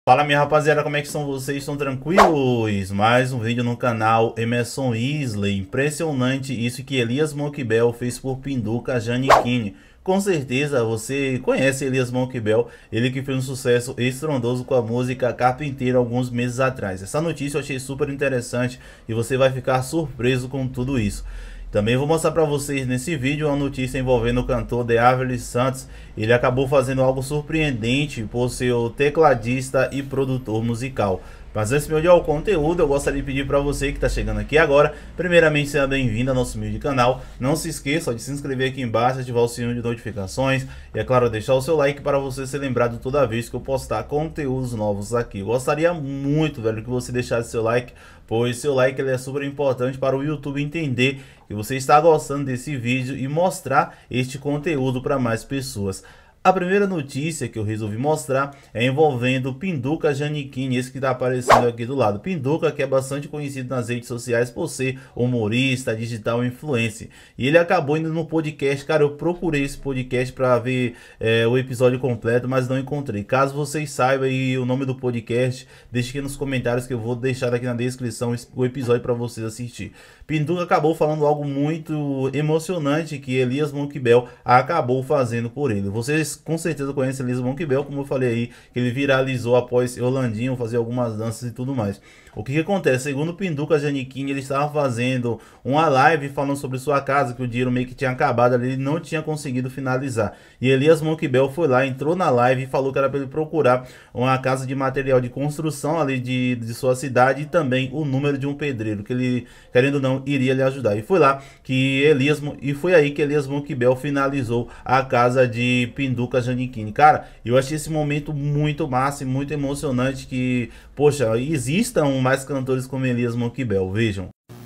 Fala minha rapaziada, como é que estão vocês? Estão tranquilos? Mais um vídeo no canal Emerson Isley. Impressionante isso que Elias Monkbel fez por Pinduca Giannichini. Com certeza você conhece Elias Monkbel, ele que fez um sucesso estrondoso com a música Carpinteiro alguns meses atrás. Essa notícia eu achei super interessante e você vai ficar surpreso com tudo isso. Também vou mostrar para vocês nesse vídeo uma notícia envolvendo o cantor Deaverly Santos. Ele acabou fazendo algo surpreendente por ser o tecladista e produtor musical. Mas antes de olhar o conteúdo, eu gostaria de pedir para você que está chegando aqui agora, primeiramente seja bem-vindo ao nosso humilde canal. Não se esqueça de se inscrever aqui embaixo, ativar o sininho de notificações e, é claro, deixar o seu like para você ser lembrado toda vez que eu postar conteúdos novos aqui. Eu gostaria muito, velho, que você deixasse seu like, pois seu like ele é super importante para o YouTube entender que você está gostando desse vídeo e mostrar este conteúdo para mais pessoas. A primeira notícia que eu resolvi mostrar é envolvendo Pinduca Giannichini, esse que está aparecendo aqui do lado. Pinduca, que é bastante conhecido nas redes sociais por ser humorista, digital influencer. E ele acabou indo no podcast. Cara, eu procurei esse podcast para ver o episódio completo, mas não encontrei. Caso vocês saibam aí o nome do podcast, deixe aqui nos comentários que eu vou deixar aqui na descrição o episódio para vocês assistir. Pinduca acabou falando algo muito emocionante que Elias Monkbel acabou fazendo por ele. Vocês com certeza conhecem Elias Monkbel, como eu falei aí, que ele viralizou após Rolandinho fazer algumas danças e tudo mais. O que acontece? Segundo Pinduca Giannichini, ele estava fazendo uma live falando sobre sua casa, que o dinheiro meio que tinha acabado ali, ele não tinha conseguido finalizar. E Elias Monkbel foi lá, entrou na live e falou que era para ele procurar uma casa de material de construção ali de sua cidade e também o número de um pedreiro, que ele, querendo ou não, iria lhe ajudar. E foi lá que foi aí que Elias Monkbel finalizou a casa de Pinduca Giannichini. Cara, eu achei esse momento muito massa e muito emocionante, que, poxa, existam mais cantores como Elias Monkbel, vejam.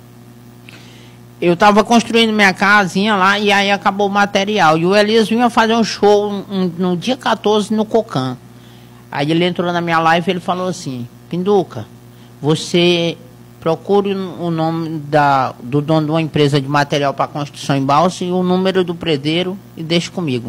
Eu tava construindo minha casinha lá e aí acabou o material. E o Elias vinha fazer um show no dia 14 no Cocan. Aí ele entrou na minha live e ele falou assim: Pinduca, você procure o nome do dono de uma empresa de material para construção em Balsa e o número do pedreiro e deixa comigo.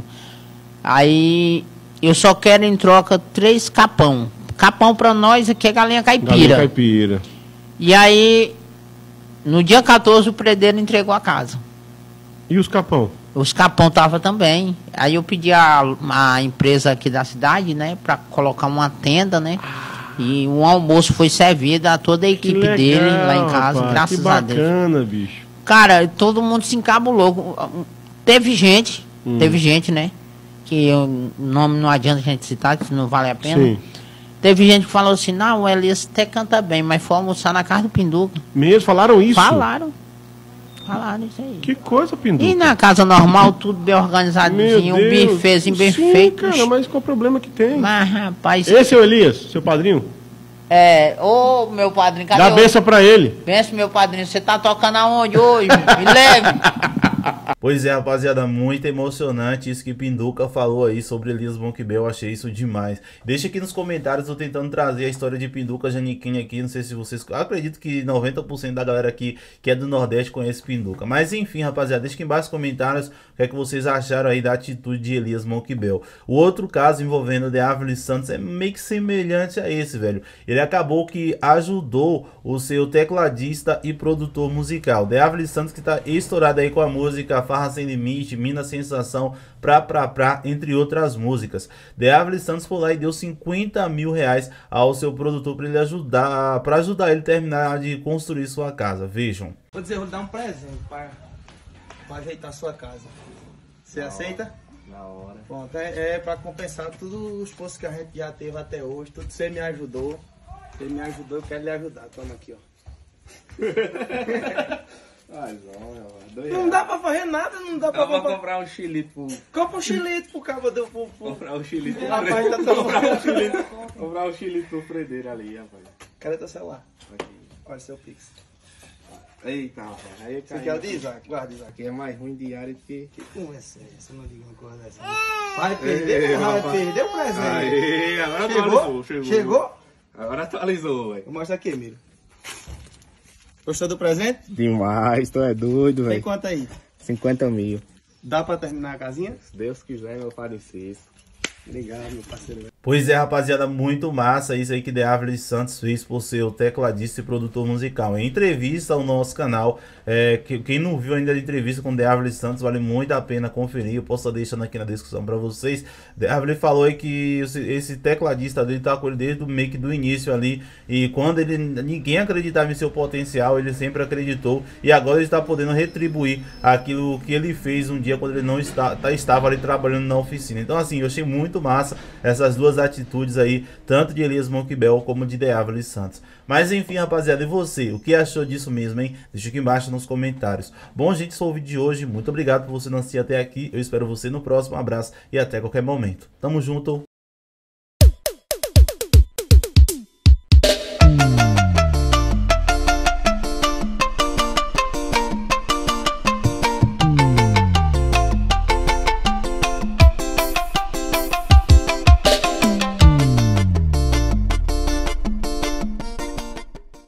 Aí eu só quero em troca 3 capão. Capão para nós aqui é galinha caipira. Galinha caipira. E aí, no dia 14, o pedreiro entregou a casa. E os capão? Os capão tava também. Aí eu pedi a empresa aqui da cidade, né, para colocar uma tenda, né? E um almoço foi servido a toda a equipe legal, dele lá em casa, rapaz, graças a Deus. Que bacana, bicho. Cara, todo mundo se encabulou. Teve gente, né? Que o nome não adianta a gente citar, que não vale a pena. Sim. Teve gente que falou assim: não, o Elias até canta bem, mas foi almoçar na casa do Pinduca. Mesmo? Falaram isso? Falaram isso aí. Que coisa, Pinduca. E na casa normal, tudo bem organizadinho, um bifezinho bem feito. Cara, mas qual o problema que tem? Mas, rapaz... Esse é o Elias, seu padrinho? Ô meu padrinho, cadê Dá benção pra ele. Benção, meu padrinho, você tá tocando aonde hoje? Me leve. Pois é, rapaziada, muito emocionante isso que Pinduca falou aí sobre Elias Monkbel. Eu achei isso demais. Deixa aqui nos comentários, eu tentando trazer a história de Pinduca Giannichini aqui. Não sei se vocês... Eu acredito que 90% da galera aqui que é do Nordeste conhece Pinduca. Mas enfim, rapaziada, deixa aqui embaixo nos comentários o que é que vocês acharam aí da atitude de Elias Monkbel. O outro caso envolvendo Deaverly Santos é meio que semelhante a esse, velho. Ele acabou que ajudou o seu tecladista e produtor musical. Deaverly Santos, que tá estourado aí com a música Farra Sem Limite, Mina Sensação, entre outras músicas. Deaverly Santos foi lá e deu 50 mil reais ao seu produtor para ele ajudar ele a terminar de construir sua casa. Vejam. Vou dizer, vou dar um presente para ajeitar sua casa. Você aceita? Na hora. Pronto, é para compensar todos os esforços que a gente já teve até hoje, tudo que você me ajudou. Você me ajudou, eu quero lhe ajudar. Toma aqui, ó. Não dá pra fazer nada, não dá pra comprar um chilito pro... Compra um chilito pro cabo do... Comprar um chilito pro Rapaz, fredeiro. tá tão... Comprar um chilito pro fredeiro ali, rapaz. Cadê teu celular? Aqui. Olha seu Pix. Eita, rapaz. Aí Você quer o de Isaac? Guarda, Isaac. Aqui é mais ruim diário do que... Que conversa é essa? Não diga uma coisa dessa. Vai perder, vai perder o presente. Aí, agora atualizou. Chegou? Agora atualizou, velho. Mostra aqui, Miro. Gostou do presente? Demais, tu é doido, Tem velho. quanto aí? 50 mil. Dá pra terminar a casinha? Se Deus quiser, meu parecer. Obrigado, meu parceiro. Pois é, rapaziada, muito massa isso aí que Deavlis Santos fez por ser o tecladista e produtor musical. Em entrevista ao nosso canal, quem não viu ainda a entrevista com Deavlis Santos, vale muito a pena conferir. Eu posso estar deixando aqui na descrição para vocês. Deavlis falou aí que esse tecladista dele tá com ele desde meio que do início ali. E quando ninguém acreditava em seu potencial, ele sempre acreditou. E agora ele está podendo retribuir aquilo que ele fez um dia quando ele não estava ali trabalhando na oficina. Então assim, eu achei muito massa essas duas atitudes aí, tanto de Elias Monkbel como de Deavlis Santos. Mas enfim, rapaziada, e você? O que achou disso mesmo, hein? Deixa aqui embaixo nos comentários. Bom, gente, esse foi o vídeo de hoje. Muito obrigado por você não assistir até aqui. Eu espero você no próximo. Um abraço e até qualquer momento. Tamo junto.